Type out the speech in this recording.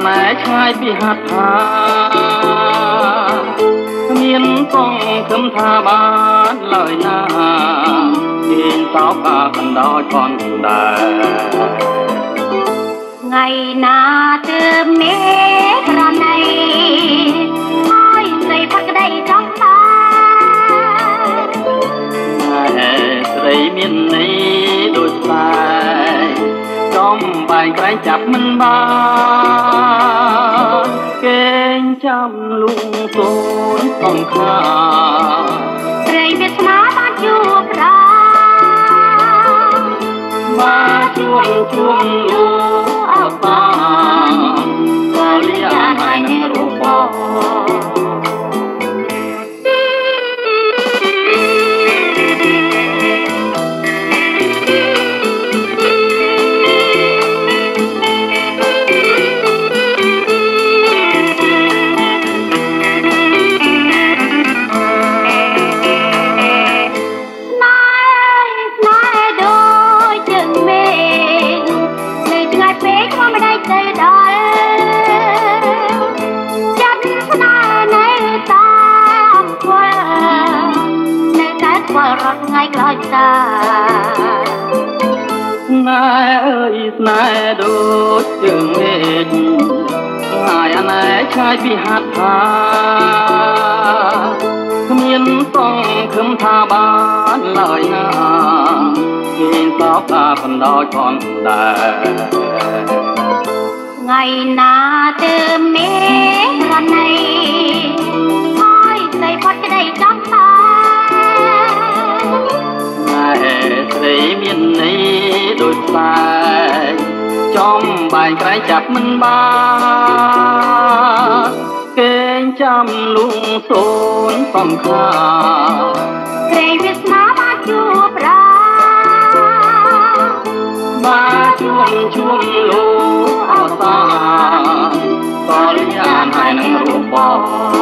ណែឆ្ងាយពីហាត់ថាមានផងគំថាបានឡើយណាគេងសោកកាកណ្ដោយផនដែរថ្ងៃណាទើបមេក្រណៃហើយស្រីផាត់ក្តីចង់ដែរស្រីមានន័យដូចស្បែកចំបែងក្រែងចាប់មិនបានគេងចាំលួងកូនផងខាស្រីវាស្នាបានជួបប្រាមកជួងលួអបក៏លៀនហើយនឹងរូបរត់ថ្ងៃក្រោយតាស្នេហ៍អើយស្នេហ៍ដូចជើងមេឃហើយអាណែឆ្ងាយពីហាត់ថាគ្មានផងខឹមថាបានឡើយណាគេងសោកកាបណ្ដោយផងដែរថ្ងៃណាទើបមេរណៃហើយស្រីផាត់ក្តីចង់តាស្រីមានន័យដូចស្បែកចំបែងក្រែងចាប់មិនបានគេងចាំលួងសូនសំខាក្រែងវាស្នាបានជួបប្រាមកជួងលួអសាក៏លៀនហើយនឹងរូបបង